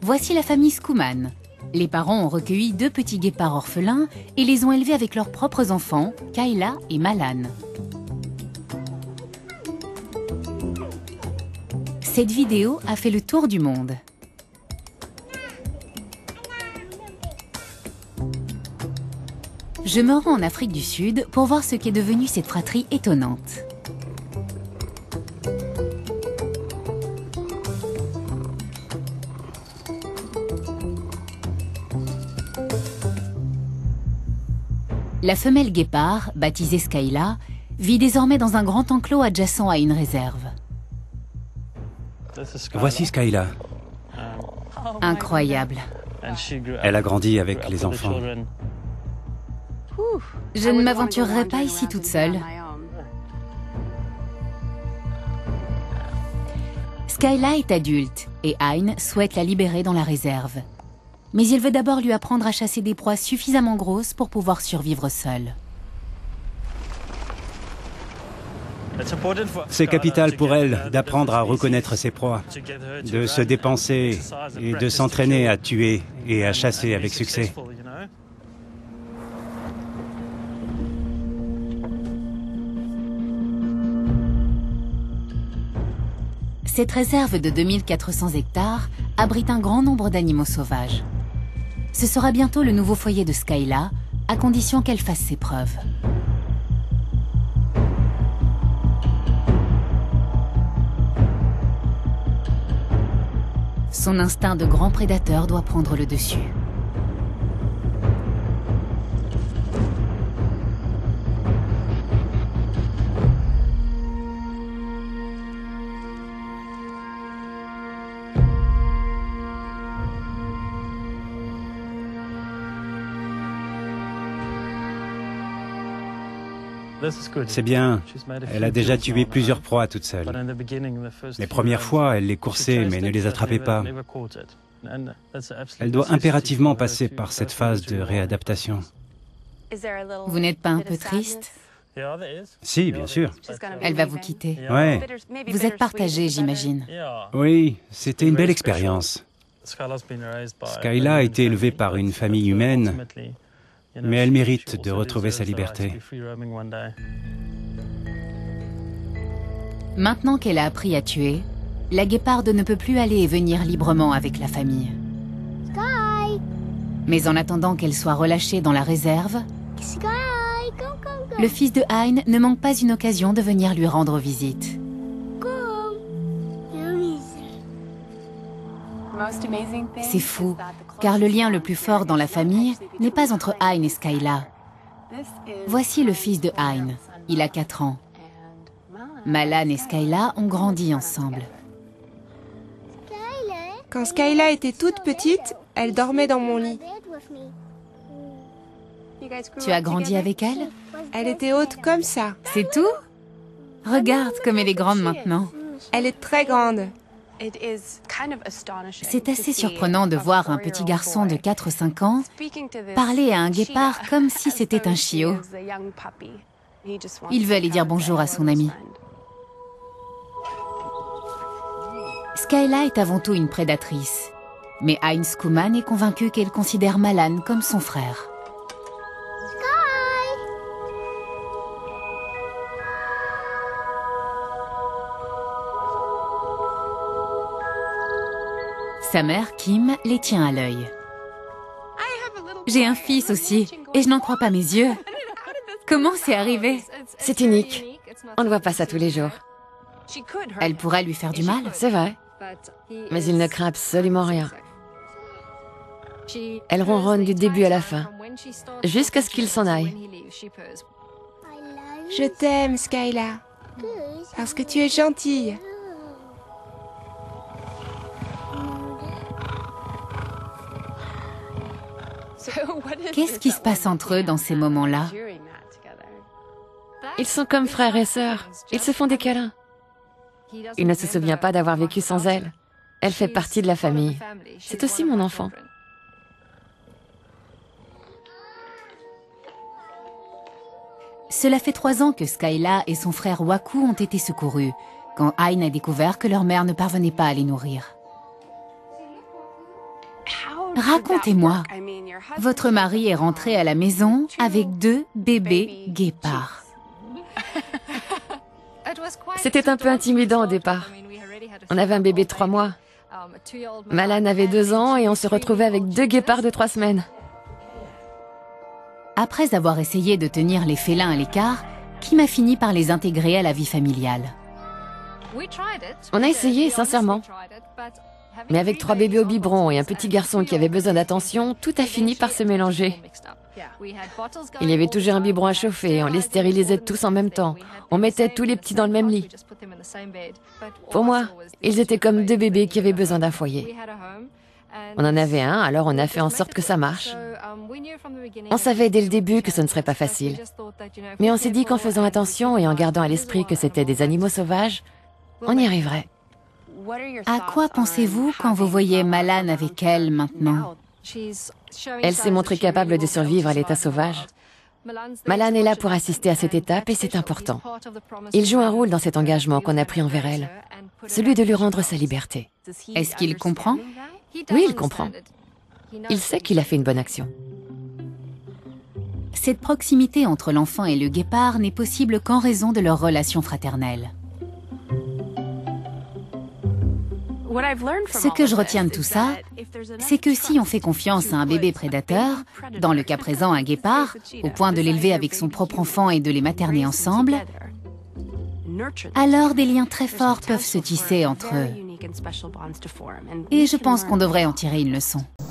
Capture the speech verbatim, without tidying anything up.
Voici la famille Schumann. Les parents ont recueilli deux petits guépards orphelins et les ont élevés avec leurs propres enfants, Kayla et Malan. Cette vidéo a fait le tour du monde. Je me rends en Afrique du Sud pour voir ce qu'est devenue cette fratrie étonnante. La femelle guépard, baptisée Skyla, vit désormais dans un grand enclos adjacent à une réserve. Voici Skyla. Incroyable. Elle a grandi avec les enfants. Je ne m'aventurerai pas ici toute seule. Skyla est adulte et Hein souhaite la libérer dans la réserve. Mais il veut d'abord lui apprendre à chasser des proies suffisamment grosses pour pouvoir survivre seule. C'est capital pour elle d'apprendre à reconnaître ses proies, de se dépenser et de s'entraîner à tuer et à chasser avec succès. Cette réserve de deux mille quatre cents hectares abrite un grand nombre d'animaux sauvages. Ce sera bientôt le nouveau foyer de Skyla, à condition qu'elle fasse ses preuves. Son instinct de grand prédateur doit prendre le dessus. C'est bien, elle a déjà tué plusieurs proies toute seule. Les premières fois, elle les coursait mais ne les attrapait pas. Elle doit impérativement passer par cette phase de réadaptation. Vous n'êtes pas un peu triste? Si, bien sûr. Elle va vous quitter. Ouais. Vous êtes partagés, j'imagine. Oui, c'était une belle expérience. Skyla a été élevée par une famille humaine, mais elle mérite de retrouver sa liberté. Maintenant qu'elle a appris à tuer, la guéparde ne peut plus aller et venir librement avec la famille. Sky. Mais en attendant qu'elle soit relâchée dans la réserve, Sky, come, come, come. le fils de Hein ne manque pas une occasion de venir lui rendre visite. C'est fou, car le lien le plus fort dans la famille n'est pas entre Hein et Skyla. Voici le fils de Hein, il a quatre ans. Malan et Skyla ont grandi ensemble. Quand Skyla était toute petite, elle dormait dans mon lit. Tu as grandi avec elle? Elle était haute comme ça. C'est tout? Regarde comme elle est grande maintenant. Elle est très grande. C'est assez surprenant de voir un petit garçon de quatre ou cinq ans parler à un guépard comme si c'était un chiot. Il veut aller dire bonjour à son ami. Skyla est avant tout une prédatrice, mais Hein Schumann est convaincu qu'elle considère Malan comme son frère. Sa mère, Kim, les tient à l'œil. J'ai un fils aussi, et je n'en crois pas mes yeux. Comment c'est arrivé? C'est unique. On ne voit pas ça tous les jours. Elle pourrait lui faire du mal. C'est vrai. Mais il ne craint absolument rien. Elle ronronne du début à la fin, jusqu'à ce qu'il s'en aille. Je t'aime, Skyla, parce que tu es gentille. Qu'est-ce qui se passe entre eux dans ces moments-là? Ils sont comme frères et sœurs. Ils se font des câlins. Il ne se souvient pas d'avoir vécu sans elle. Elle fait partie de la famille. C'est aussi mon enfant. Cela fait trois ans que Skyla et son frère Waku ont été secourus, quand Hein a découvert que leur mère ne parvenait pas à les nourrir. Racontez-moi, votre mari est rentré à la maison avec deux bébés guépards. C'était un peu intimidant au départ. On avait un bébé de trois mois. Malan avait deux ans et on se retrouvait avec deux guépards de trois semaines. Après avoir essayé de tenir les félins à l'écart, Kim a fini par les intégrer à la vie familiale. On a essayé, sincèrement. Mais avec trois bébés au biberon et un petit garçon qui avait besoin d'attention, tout a fini par se mélanger. Il y avait toujours un biberon à chauffer, on les stérilisait tous en même temps. On mettait tous les petits dans le même lit. Pour moi, ils étaient comme deux bébés qui avaient besoin d'un foyer. On en avait un, alors on a fait en sorte que ça marche. On savait dès le début que ce ne serait pas facile. Mais on s'est dit qu'en faisant attention et en gardant à l'esprit que c'étaient des animaux sauvages, on y arriverait. À quoi pensez-vous quand vous voyez Malan avec elle maintenant? Elle s'est montrée capable de survivre à l'état sauvage. Malan est là pour assister à cette étape et c'est important. Il joue un rôle dans cet engagement qu'on a pris envers elle, celui de lui rendre sa liberté. Est-ce qu'il comprend? Oui, il comprend. Il sait qu'il a fait une bonne action. Cette proximité entre l'enfant et le guépard n'est possible qu'en raison de leur relation fraternelle. Ce que je retiens de tout ça, c'est que si on fait confiance à un bébé prédateur, dans le cas présent un guépard, au point de l'élever avec son propre enfant et de les materner ensemble, alors des liens très forts peuvent se tisser entre eux. Et je pense qu'on devrait en tirer une leçon.